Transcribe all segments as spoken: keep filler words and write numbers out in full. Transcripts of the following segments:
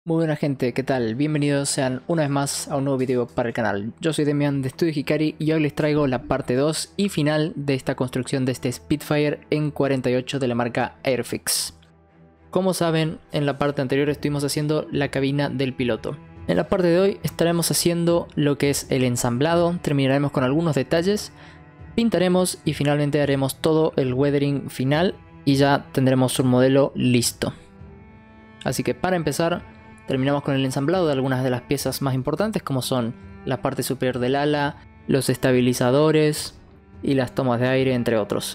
Muy buena gente, ¿qué tal? Bienvenidos sean una vez más a un nuevo video para el canal. Yo soy Demian de Studio Hikari y hoy les traigo la parte dos y final de esta construcción de este Spitfire en cuarenta y ocho de la marca Airfix. Como saben, en la parte anterior estuvimos haciendo la cabina del piloto. En la parte de hoy estaremos haciendo lo que es el ensamblado, terminaremos con algunos detalles, pintaremos y finalmente haremos todo el weathering final y ya tendremos un modelo listo. Así que para empezar, terminamos con el ensamblado de algunas de las piezas más importantes, como son la parte superior del ala, los estabilizadores y las tomas de aire, entre otros.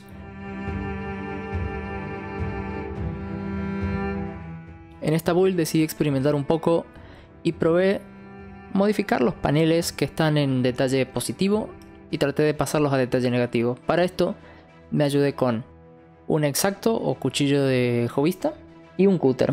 En esta build decidí experimentar un poco y probé modificar los paneles que están en detalle positivo y traté de pasarlos a detalle negativo. Para esto me ayudé con un exacto o cuchillo de hobbyista y un cúter.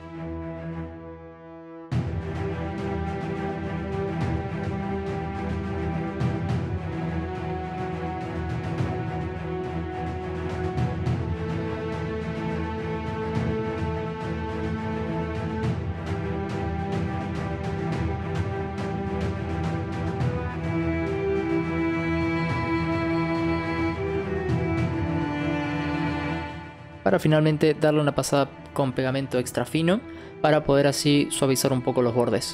Para finalmente darle una pasada con pegamento extra fino para poder así suavizar un poco los bordes.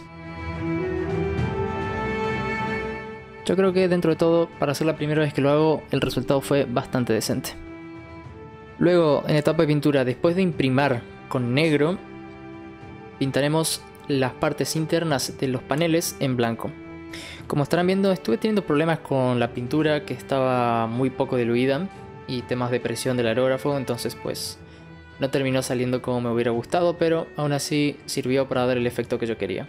Yo creo que dentro de todo, para ser la primera vez que lo hago, el resultado fue bastante decente. Luego, en etapa de pintura, después de imprimar con negro, pintaremos las partes internas de los paneles en blanco. Como estarán viendo, estuve teniendo problemas con la pintura, que estaba muy poco diluida, y temas de presión del aerógrafo, entonces pues no terminó saliendo como me hubiera gustado, pero aún así sirvió para dar el efecto que yo quería.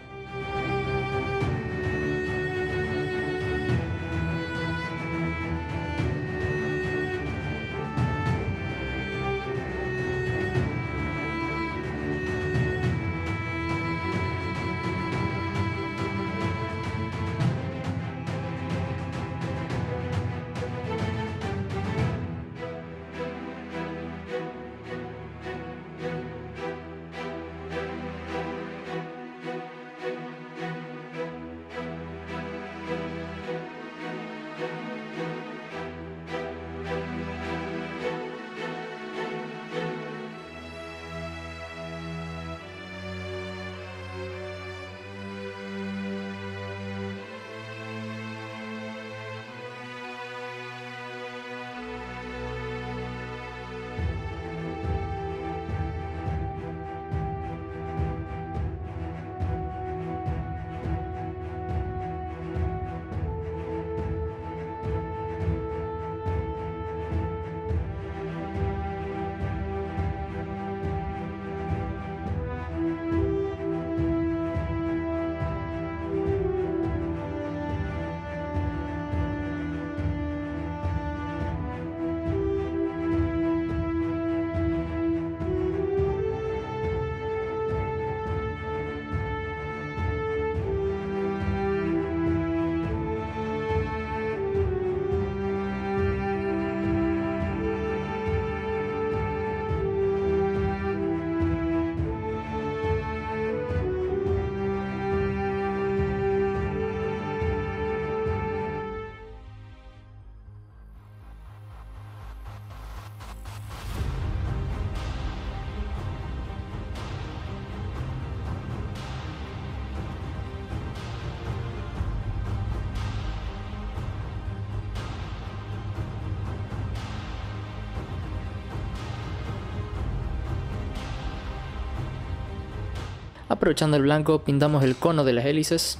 Aprovechando el blanco, pintamos el cono de las hélices.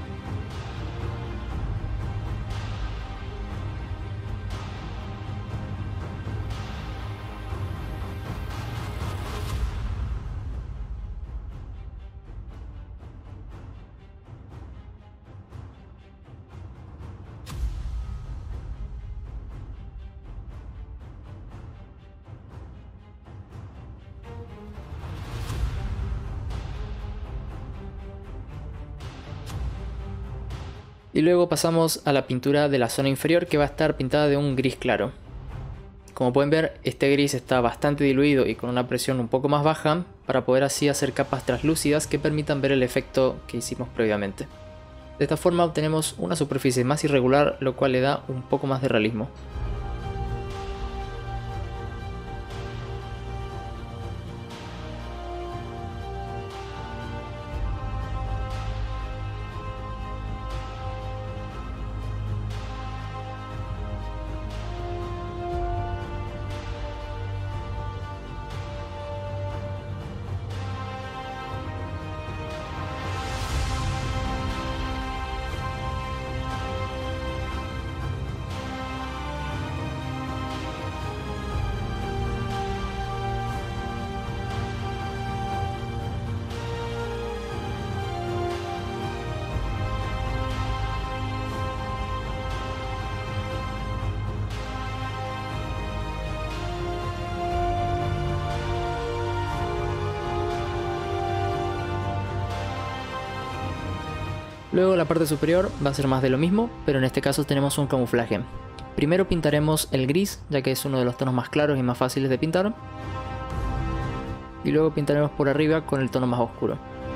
Y luego pasamos a la pintura de la zona inferior, que va a estar pintada de un gris claro. Como pueden ver, este gris está bastante diluido y con una presión un poco más baja para poder así hacer capas translúcidas que permitan ver el efecto que hicimos previamente. De esta forma obtenemos una superficie más irregular, lo cual le da un poco más de realismo. Luego la parte superior va a ser más de lo mismo, pero en este caso tenemos un camuflaje. Primero pintaremos el gris, ya que es uno de los tonos más claros y más fáciles de pintar. Y luego pintaremos por arriba con el tono más oscuro.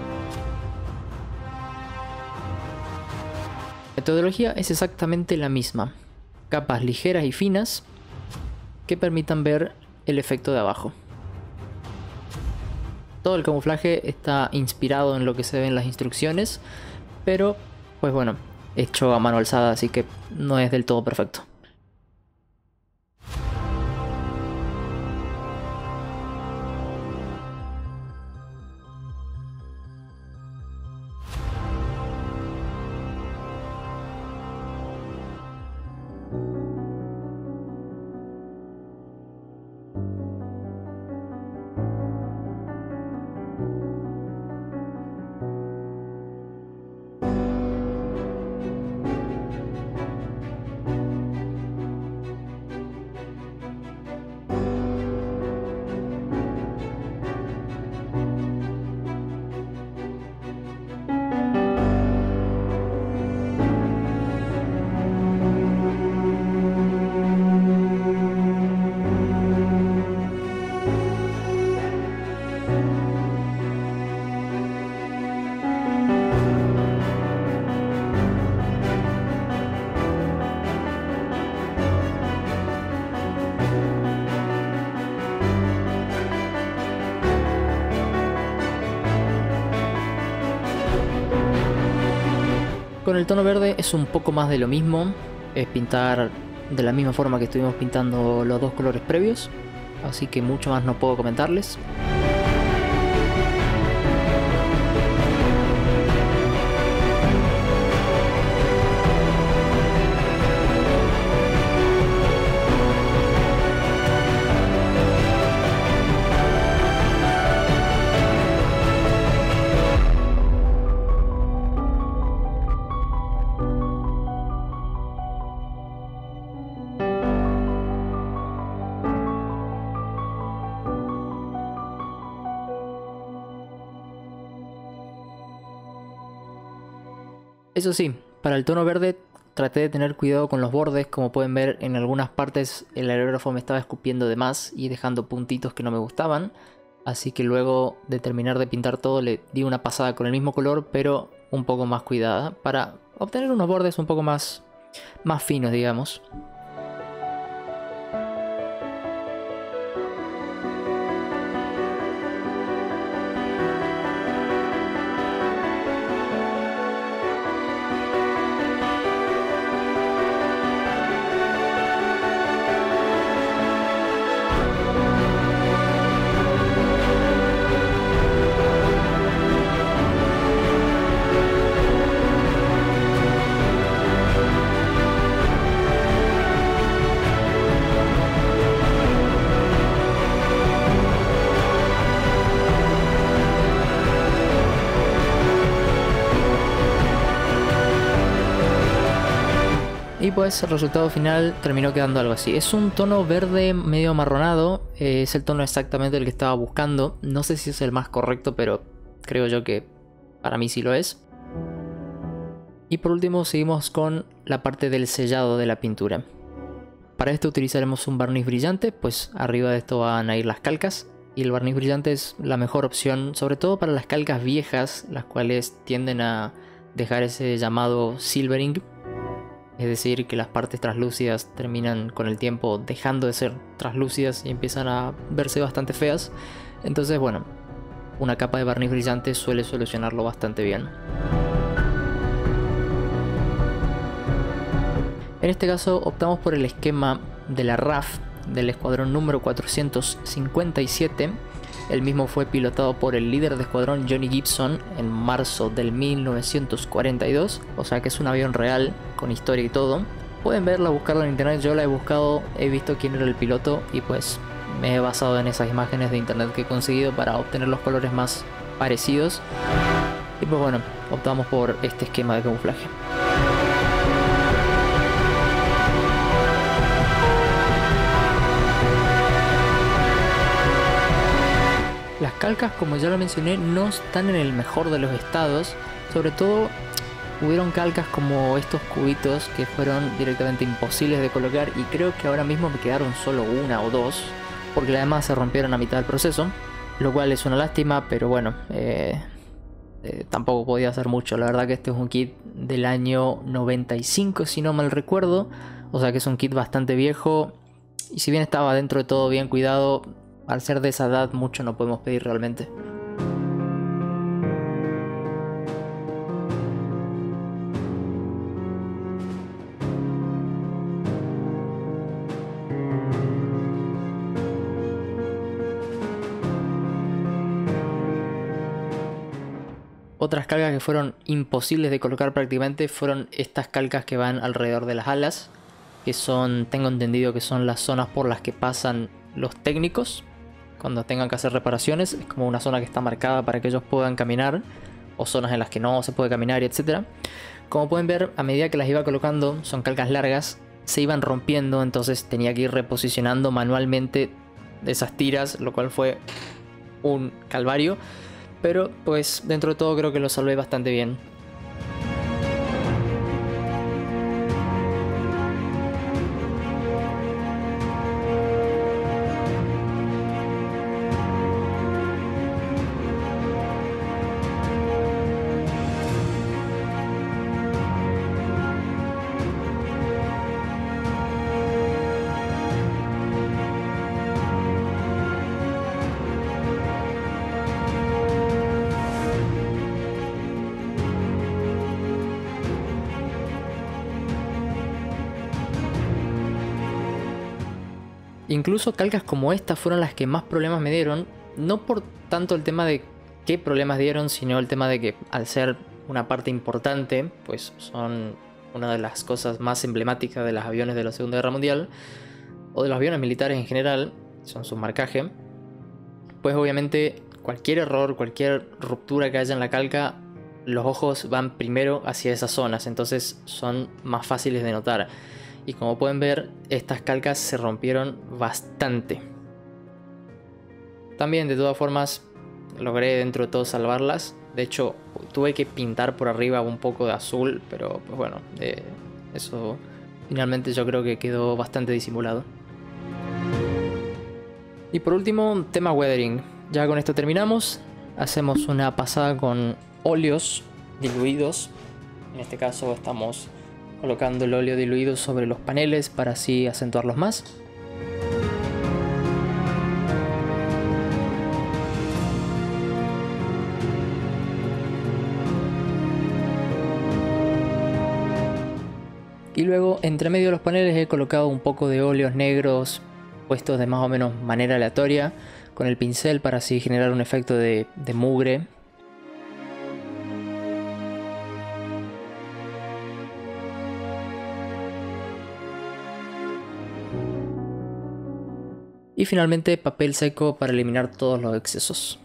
La metodología es exactamente la misma. Capas ligeras y finas que permitan ver el efecto de abajo. Todo el camuflaje está inspirado en lo que se ve en las instrucciones, pero pues bueno, hecho a mano alzada, así que no es del todo perfecto. Con el tono verde es un poco más de lo mismo, es pintar de la misma forma que estuvimos pintando los dos colores previos, así que mucho más no puedo comentarles. Eso sí, para el tono verde traté de tener cuidado con los bordes. Como pueden ver, en algunas partes el aerógrafo me estaba escupiendo de más y dejando puntitos que no me gustaban. Así que luego de terminar de pintar todo le di una pasada con el mismo color, pero un poco más cuidada, para obtener unos bordes un poco más, más finos, digamos. Y pues el resultado final terminó quedando algo así. Es un tono verde medio amarronado. Eh, es el tono exactamente el que estaba buscando. No sé si es el más correcto, pero creo yo que para mí sí lo es. Y por último seguimos con la parte del sellado de la pintura. Para esto utilizaremos un barniz brillante, pues arriba de esto van a ir las calcas. y el barniz brillante es la mejor opción, sobre todo para las calcas viejas, las cuales tienden a dejar ese llamado silvering, es decir, que las partes translúcidas terminan con el tiempo dejando de ser translúcidas y empiezan a verse bastante feas. Entonces, bueno, una capa de barniz brillante suele solucionarlo bastante bien. En este caso optamos por el esquema de la R A F del escuadrón número cuatrocientos cincuenta y siete. El mismo fue pilotado por el líder de escuadrón Johnny Gibson en marzo del mil novecientos cuarenta y dos, o sea que es un avión real, con historia y todo. Pueden verla, buscarla en internet, yo la he buscado, he visto quién era el piloto y pues me he basado en esas imágenes de internet que he conseguido para obtener los colores más parecidos. Y pues bueno, optamos por este esquema de camuflaje. Las calcas, como ya lo mencioné, no están en el mejor de los estados. Sobre todo hubieron calcas como estos cubitos que fueron directamente imposibles de colocar, y creo que ahora mismo me quedaron solo una o dos, porque además se rompieron a mitad del proceso, lo cual es una lástima, pero bueno, eh, eh, tampoco podía hacer mucho. La verdad que este es un kit del año noventa y cinco, si no mal recuerdo, o sea que es un kit bastante viejo, y si bien estaba dentro de todo bien cuidado, al ser de esa edad mucho no podemos pedir realmente. Otras calcas que fueron imposibles de colocar prácticamente fueron estas calcas que van alrededor de las alas, que son, tengo entendido que son las zonas por las que pasan los técnicos cuando tengan que hacer reparaciones. Es como una zona que está marcada para que ellos puedan caminar, o zonas en las que no se puede caminar, y etcétera. Como pueden ver, a medida que las iba colocando, son calcas largas, se iban rompiendo, entonces tenía que ir reposicionando manualmente esas tiras, lo cual fue un calvario, pero pues dentro de todo creo que lo salvé bastante bien. Incluso calcas como esta fueron las que más problemas me dieron, no por tanto el tema de qué problemas dieron, sino el tema de que al ser una parte importante, pues son una de las cosas más emblemáticas de los aviones de la Segunda Guerra Mundial, o de los aviones militares en general, son su marcaje. Pues obviamente cualquier error, cualquier ruptura que haya en la calca, los ojos van primero hacia esas zonas, entonces son más fáciles de notar. Y como pueden ver, estas calcas se rompieron bastante. También, de todas formas, logré dentro de todo salvarlas. De hecho, tuve que pintar por arriba un poco de azul, pero pues bueno, eh, eso finalmente yo creo que quedó bastante disimulado. Y por último, tema weathering. Ya con esto terminamos. Hacemos una pasada con óleos diluidos. En este caso estamos colocando el óleo diluido sobre los paneles para así acentuarlos más. Y luego entre medio de los paneles he colocado un poco de óleos negros puestos de más o menos manera aleatoria con el pincel para así generar un efecto de, de mugre. Y finalmente papel seco para eliminar todos los excesos.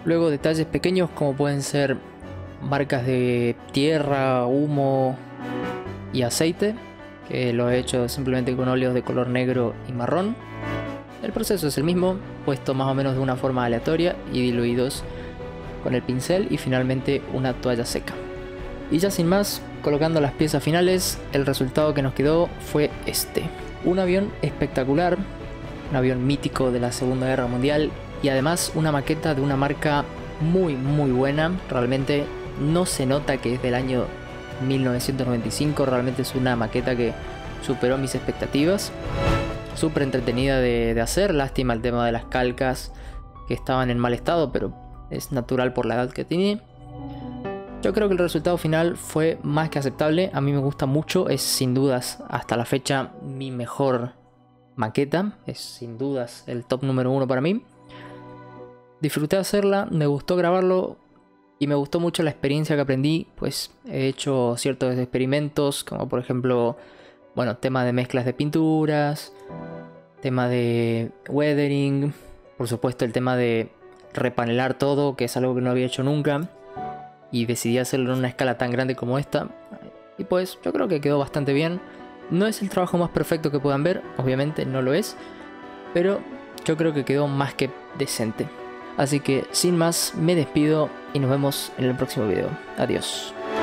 Luego detalles pequeños como pueden ser marcas de tierra, humo y aceite, que lo he hecho simplemente con óleos de color negro y marrón. El proceso es el mismo, puesto más o menos de una forma aleatoria y diluidos con el pincel, y finalmente una toalla seca. Y ya sin más, colocando las piezas finales, el resultado que nos quedó fue este. Un avión espectacular, un avión mítico de la Segunda Guerra Mundial, y además una maqueta de una marca muy muy buena. Realmente no se nota que es del año mil novecientos noventa y cinco, realmente es una maqueta que superó mis expectativas. Súper entretenida de, de hacer, lástima el tema de las calcas que estaban en mal estado, pero es natural por la edad que tiene. Yo creo que el resultado final fue más que aceptable, a mí me gusta mucho, es sin dudas hasta la fecha mi mejor maqueta, es sin dudas el top número uno para mí. Disfruté hacerla, me gustó grabarlo y me gustó mucho la experiencia que aprendí, pues he hecho ciertos experimentos, como por ejemplo, bueno, tema de mezclas de pinturas, tema de weathering, por supuesto el tema de repanelar todo, que es algo que no había hecho nunca, y decidí hacerlo en una escala tan grande como esta, y pues yo creo que quedó bastante bien. No es el trabajo más perfecto que puedan ver, obviamente no lo es, pero yo creo que quedó más que decente. Así que sin más, me despido y nos vemos en el próximo video. Adiós.